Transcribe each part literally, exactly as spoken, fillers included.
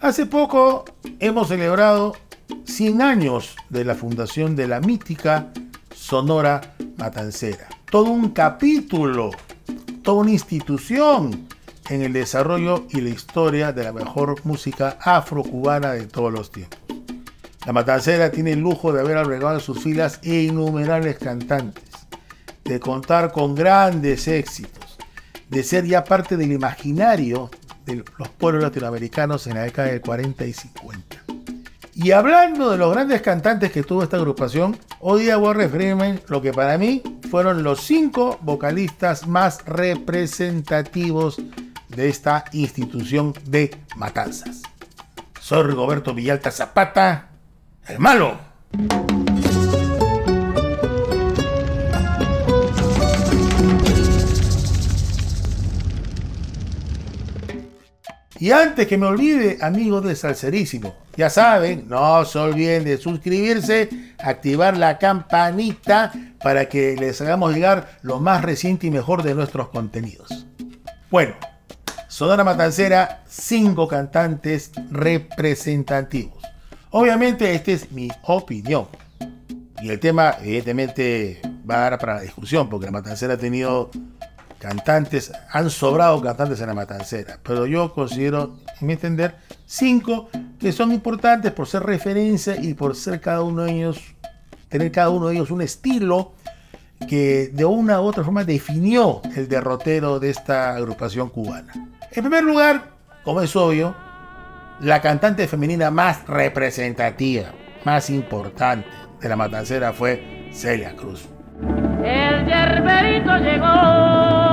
Hace poco hemos celebrado cien años de la fundación de la mítica Sonora Matancera. Todo un capítulo, toda una institución en el desarrollo y la historia de la mejor música afrocubana de todos los tiempos. La Matancera tiene el lujo de haber albergado en sus filas innumerables cantantes, de contar con grandes éxitos, de ser ya parte del imaginario de los pueblos latinoamericanos en la década del cuarenta y cincuenta. Y hablando de los grandes cantantes que tuvo esta agrupación, hoy día voy a referirme a lo que para mí fueron los cinco vocalistas más representativos de esta institución de matanzas. Soy Rigoberto Villalta Zapata, el malo. Y antes que me olvide, amigos de Salserísimo, ya saben, no se olviden de suscribirse, activar la campanita para que les hagamos llegar lo más reciente y mejor de nuestros contenidos. Bueno, Sonora Matancera, cinco cantantes representativos. Obviamente esta es mi opinión. Y el tema evidentemente va a dar para la discusión, porque la Matancera ha tenido cantantes, han sobrado cantantes en la Matancera, pero yo considero, en mi entender, cinco que son importantes por ser referencia y por ser cada uno de ellos, tener cada uno de ellos un estilo que de una u otra forma definió el derrotero de esta agrupación cubana. En primer lugar, como es obvio, la cantante femenina más representativa, más importante de la Matancera fue Celia Cruz. El yerberito llegó.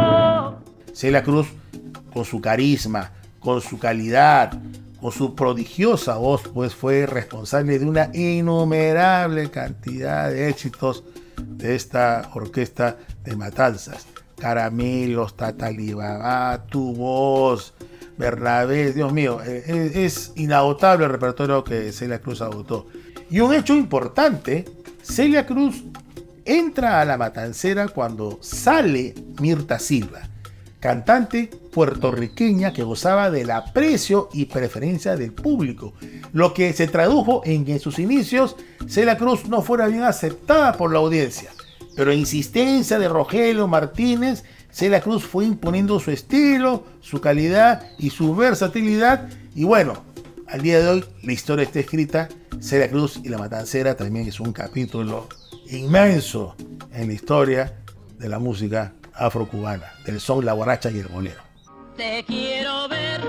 Celia Cruz, con su carisma, con su calidad, con su prodigiosa voz, pues fue responsable de una innumerable cantidad de éxitos de esta orquesta de matanzas. Caramelos, Tatalibabá, Tu Voz, Bernabé, Dios mío, es, es inagotable el repertorio que Celia Cruz agotó. Y un hecho importante, Celia Cruz entra a la Matancera cuando sale Mirta Silva, cantante puertorriqueña que gozaba del aprecio y preferencia del público, lo que se tradujo en que en sus inicios Celia Cruz no fuera bien aceptada por la audiencia, pero a insistencia de Rogelio Martínez, Celia Cruz fue imponiendo su estilo, su calidad y su versatilidad, y bueno, al día de hoy la historia está escrita. Celia Cruz y la Matancera también es un capítulo inmenso en la historia de la música afrocubana, del son, la guaracha y el bolero. Te quiero ver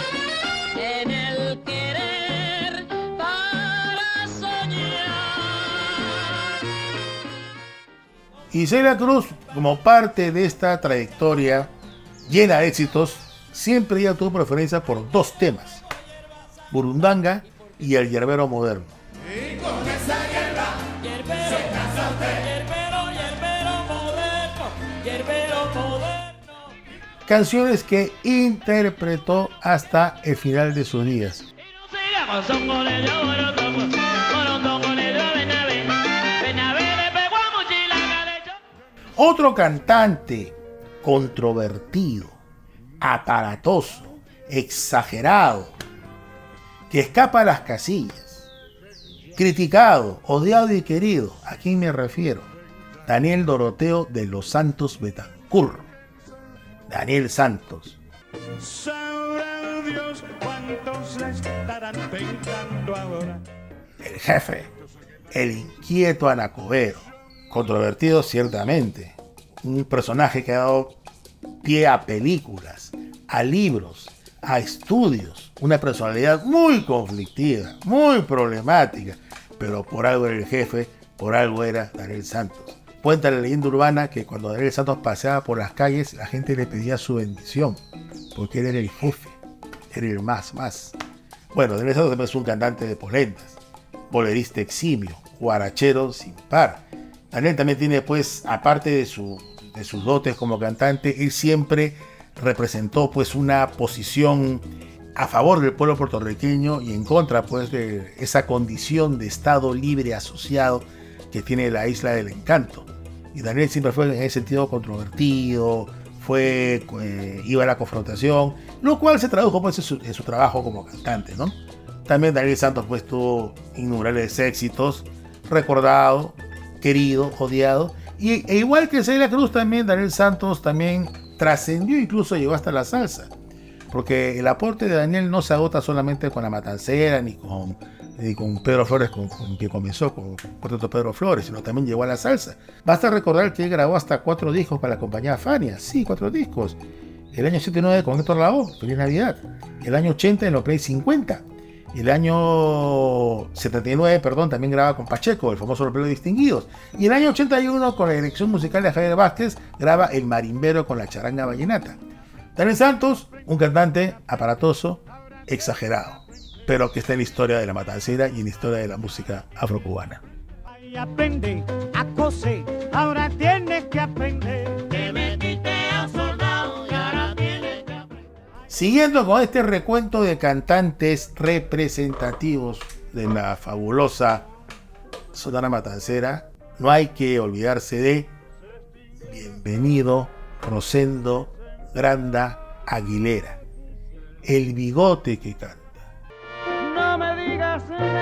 en el querer para soñar. Y Celia Cruz, como parte de esta trayectoria llena de éxitos, siempre ella tuvo preferencia por dos temas: Burundanga y el yerbero moderno. Y con esa guerra Yerbero, se casa usted. yerbero, yerbero moderno, yerbero moderno. Canciones que interpretó hasta el final de sus días. Y no sigamos son con ellos, bueno, toco, bueno, con ellos, ven a ver, ven a ver, le pegó a mochila, calecho. Otro cantante controvertido, aparatoso, exagerado, que escapa a las casillas, criticado, odiado y querido. ¿A quién me refiero? Daniel Doroteo de los Santos Betancur. Daniel Santos. Sabrá Dios cuántos la estarán pensando ahora. El jefe, el inquieto Anacobero. Controvertido ciertamente. Un personaje que ha dado pie a películas, a libros, a estudios. Una personalidad muy conflictiva, muy problemática, pero por algo era el jefe, por algo era Daniel Santos. Cuenta la leyenda urbana que cuando Daniel Santos paseaba por las calles, la gente le pedía su bendición, porque él era el jefe, era el más, más. Bueno, Daniel Santos también es un cantante de polentas, bolerista eximio, guarachero sin par. Daniel también tiene, pues, aparte de, su, de sus dotes como cantante, él siempre representó, pues, una posición a favor del pueblo puertorriqueño y en contra, pues, de esa condición de Estado libre asociado que tiene la Isla del Encanto. Y Daniel siempre fue en ese sentido controvertido, fue, eh, iba a la confrontación, lo cual se tradujo pues en su, en su trabajo como cantante, ¿no? También Daniel Santos pues tuvo innumerables éxitos, recordado, querido, odiado, y, e igual que Celia Cruz también, Daniel Santos también trascendió, incluso llegó hasta la salsa, porque el aporte de Daniel no se agota solamente con La Matancera, ni con, ni con Pedro Flores, con, con que comenzó con Cuarteto Pedro Flores, sino también llegó a la salsa. Basta recordar que él grabó hasta cuatro discos para la compañía Fania, sí, cuatro discos. El año setenta y nueve con Héctor Lavoe, Feliz Navidad. El año ochenta en los Play cincuenta. El año setenta y nueve, perdón, también graba con Pacheco, el famoso Los Pelos Distinguidos. Y el año ochenta y uno, con la dirección musical de Javier Vázquez, graba El Marimbero con la charanga vallenata. Daniel Santos, un cantante aparatoso, exagerado, pero que está en la historia de la matancera y en la historia de la música afrocubana. Ahí aprende a coser, ahora tienes que aprender. Te metiste a soldado y ahora tienes que aprender. Siguiendo con este recuento de cantantes representativos de la fabulosa Sonora Matancera, no hay que olvidarse de Bienvenido Rosendo Granda Aguilera, el bigote que canta. No me digas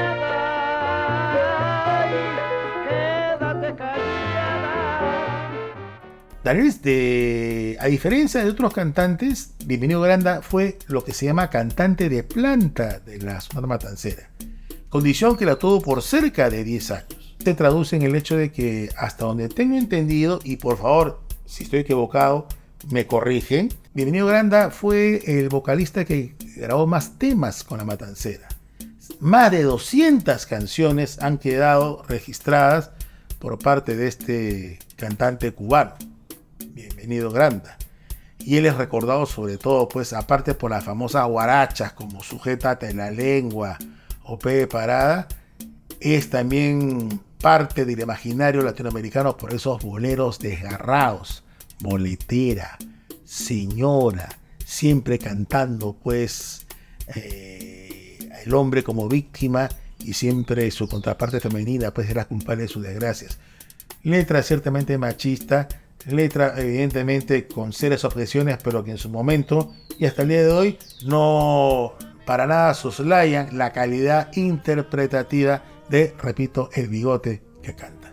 nada, ay, quédate callada. Daniel, de, a diferencia de otros cantantes, Bienvenido Granda fue lo que se llama cantante de planta de la Sonora Matancera, condición que la tuvo por cerca de diez años. Se traduce en el hecho de que, hasta donde tengo entendido, y por favor, si estoy equivocado, me corrigen, Bienvenido Granda fue el vocalista que grabó más temas con la Matancera. Más de doscientas canciones han quedado registradas por parte de este cantante cubano, Bienvenido Granda. Y él es recordado sobre todo, pues, aparte por las famosas guarachas como Sujétate la Lengua o P de Parada, es también parte del imaginario latinoamericano por esos boleros desgarrados, boletera, señora, siempre cantando pues eh, el hombre como víctima y siempre su contraparte femenina pues era culpable de sus desgracias. Letra ciertamente machista, letra evidentemente con serias objeciones, pero que en su momento y hasta el día de hoy no para nada soslayan la calidad interpretativa de, repito, el bigote que canta.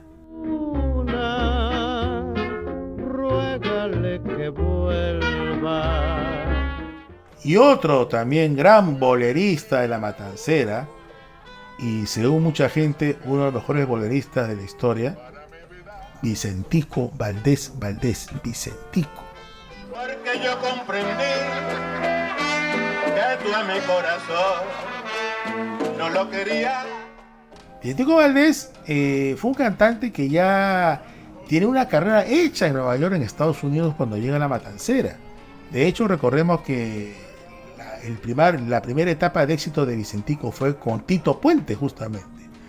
Una, ruégale que vuelva. Y otro también gran bolerista de la Matancera, y según mucha gente uno de los mejores boleristas de la historia, Vicentico Valdés Valdés, Vicentico. Porque yo comprendí que tú a mi corazón no lo querías. Vicentico Valdés eh, fue un cantante que ya tiene una carrera hecha en Nueva York, en Estados Unidos, cuando llega a la Matancera. De hecho, recordemos que la, el primer, la primera etapa de éxito de Vicentico fue con Tito Puente, justamente.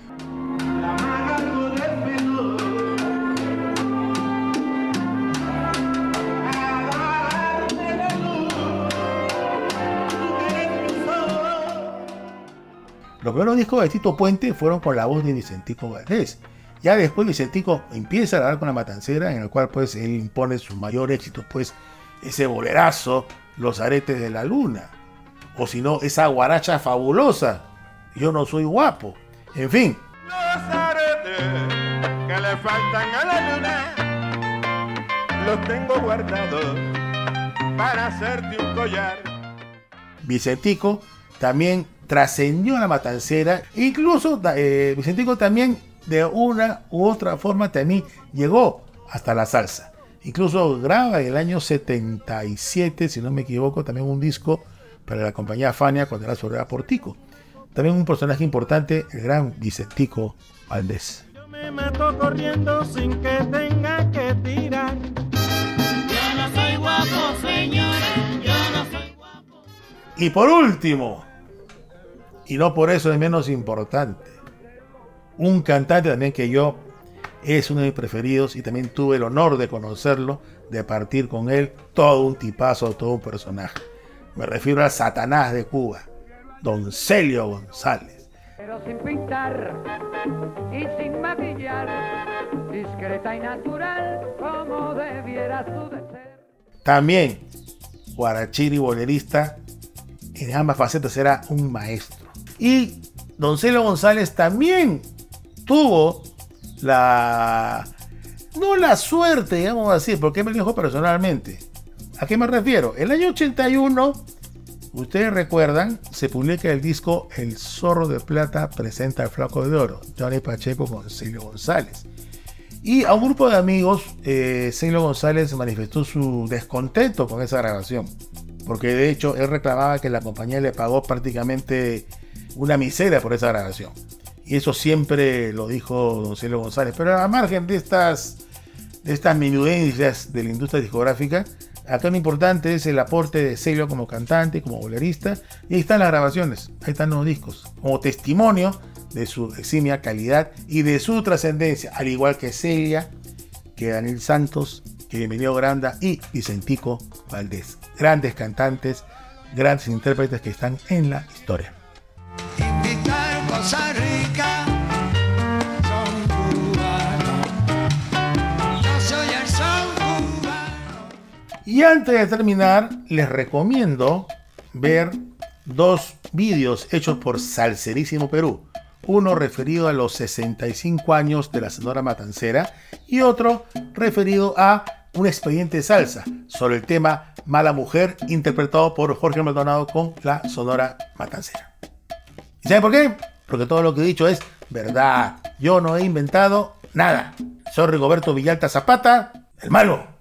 Los primeros discos de Tito Puente fueron con la voz de Vicentico Valdés. Ya después Vicentico empieza a grabar con la Matancera, en el cual pues él impone su mayor éxito, pues ese bolerazo, Los Aretes de la Luna, o si no, esa guaracha fabulosa, Yo no soy guapo, en fin. Los aretes que le faltan a la luna los tengo guardados para hacerte un collar. Vicentico también trascendió a la Matancera, incluso eh, Vicentico también de una u otra forma también llegó hasta la salsa. Incluso graba en el año setenta y siete, si no me equivoco, también un disco para la compañía Fania cuando era sobre Portico. También un personaje importante, el gran Vicentico Valdés. Yo me mato corriendo sin que tenga que tirar. Yo no soy guapo, señora, yo no soy guapo. Y por último, y no por eso es menos importante, un cantante también que yo es uno de mis preferidos y también tuve el honor de conocerlo, de partir con él, todo un tipazo, todo un personaje. Me refiero al Satanás de Cuba, Don Celio González. Pero sin pintar y sin maquillar, discreta y natural como debiera tú de ser. también guarachero y bolerista, en ambas facetas era un maestro. Y don Celio González también tuvo la, no la suerte, digamos así, porque me lo dijo personalmente. ¿A qué me refiero? El año ochenta y uno, ustedes recuerdan, se publica el disco El Zorro de Plata presenta al Flaco de Oro, Johnny Pacheco con Celio González. Y a un grupo de amigos, eh, Celio González manifestó su descontento con esa grabación, porque de hecho él reclamaba que la compañía le pagó prácticamente una miseria por esa grabación. Y eso siempre lo dijo don Celio González. Pero a margen de estas, de estas menudencias de la industria discográfica, acá lo importante es el aporte de Celio como cantante, como bolerista. Y ahí están las grabaciones, ahí están los discos, como testimonio de su eximia calidad y de su trascendencia, al igual que Celia, que Daniel Santos, que Emilio Granda y Vicentico Valdés. Grandes cantantes, grandes intérpretes que están en la historia. Invitar Costa Rica, son cubano. Yo soy el son cubano. Y antes de terminar, les recomiendo ver dos vídeos hechos por Salserísimo Perú. Uno referido a los sesenta y cinco años de la Sonora Matancera y otro referido a un expediente de salsa sobre el tema Mala Mujer, interpretado por Jorge Maldonado con la Sonora Matancera. ¿Y saben por qué? Porque todo lo que he dicho es verdad. Yo no he inventado nada. Soy Rigoberto Villalta Zapata, el malo.